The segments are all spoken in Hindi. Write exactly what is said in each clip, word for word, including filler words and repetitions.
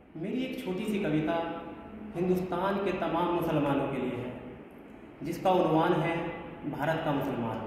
मेरी एक छोटी सी कविता हिंदुस्तान के तमाम मुसलमानों के लिए है, जिसका उन्वान है भारत का मुसलमान।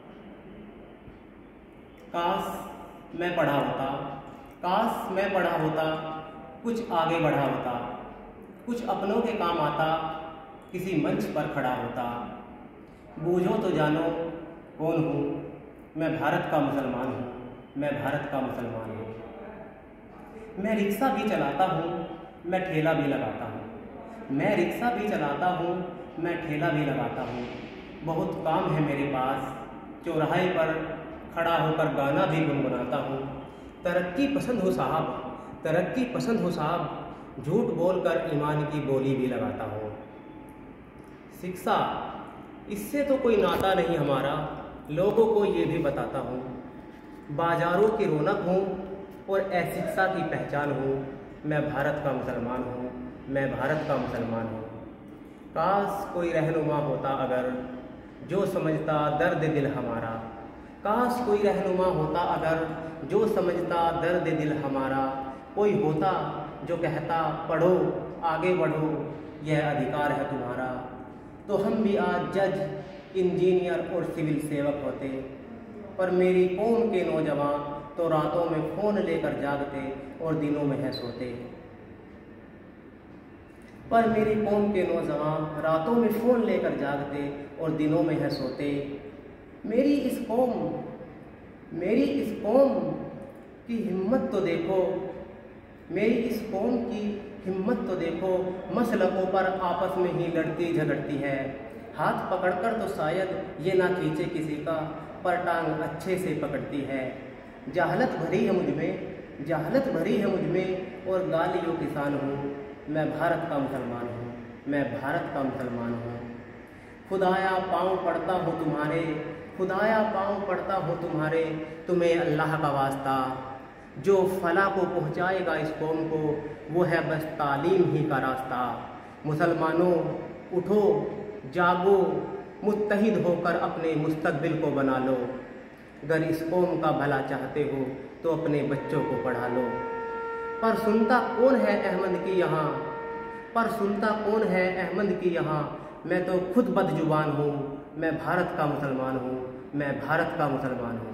काश मैं पढ़ा होता, काश मैं पढ़ा होता, कुछ आगे बढ़ा होता, कुछ अपनों के काम आता, किसी मंच पर खड़ा होता। बूझो तो जानो कौन हूँ, मैं भारत का मुसलमान हूँ, मैं भारत का मुसलमान हूँ। मैं रिक्शा भी चलाता हूँ, मैं ठेला भी लगाता हूँ, मैं रिक्शा भी चलाता हूँ, मैं ठेला भी लगाता हूँ। बहुत काम है मेरे पास, चौराहे पर खड़ा होकर गाना भी गुनगुनाता हूँ। तरक्की पसंद हो साहब, तरक्की पसंद हो साहब, झूठ बोलकर ईमान की बोली भी लगाता हूँ। शिक्षा, इससे तो कोई नाता नहीं हमारा, लोगों को ये भी बताता हूँ। बाजारों की रौनक हूँ और अशिक्षा की पहचान हूँ, मैं भारत का मुसलमान हूँ, मैं भारत का मुसलमान हूँ। काश कोई रहनुमा होता अगर, जो समझता दर्द दिल हमारा। काश कोई रहनुमा होता अगर, जो समझता दर्द दिल हमारा। कोई होता जो कहता पढ़ो आगे बढ़ो, यह अधिकार है तुम्हारा। तो हम भी आज जज, इंजीनियर और सिविल सेवक होते। पर मेरी कौम के नौजवान तो रातों में फ़ोन लेकर जागते और दिनों में है सोते। पर मेरी कौम के नौजवान रातों में फ़ोन लेकर जागते और दिनों में है सोते। मेरी इस कौम मेरी इस कौम की हिम्मत तो देखो, मेरी इस कौम की हिम्मत तो देखो, मसलकों पर आपस में ही लड़ती झगड़ती है। हाथ पकड़कर तो शायद ये ना खींचे किसी का, पर टांग अच्छे से पकड़ती है। जहालत भरी है मुझ में, जहालत भरी है मुझ में, और गालियों किसान हूँ, मैं भारत का मुसलमान हूँ, मैं भारत का मुसलमान हूँ। खुदाया पाँव पड़ता हूँ तुम्हारे, खुदाया पाँव पड़ता हूँ तुम्हारे, तुम्हें अल्लाह का वास्ता। जो फला को पहुँचाएगा इस कौम को, वो है बस तालीम ही का रास्ता। मुसलमानों उठो जागो, मुत्तहिद होकर अपने मुस्तकबिल को बना लो। अगर इस कौम का भला चाहते हो तो अपने बच्चों को पढ़ा लो। पर सुनता कौन है अहमद की यहाँ, पर सुनता कौन है अहमद की यहाँ। मैं तो खुद बदजुबान हूँ, मैं भारत का मुसलमान हूँ, मैं भारत का मुसलमान हूँ।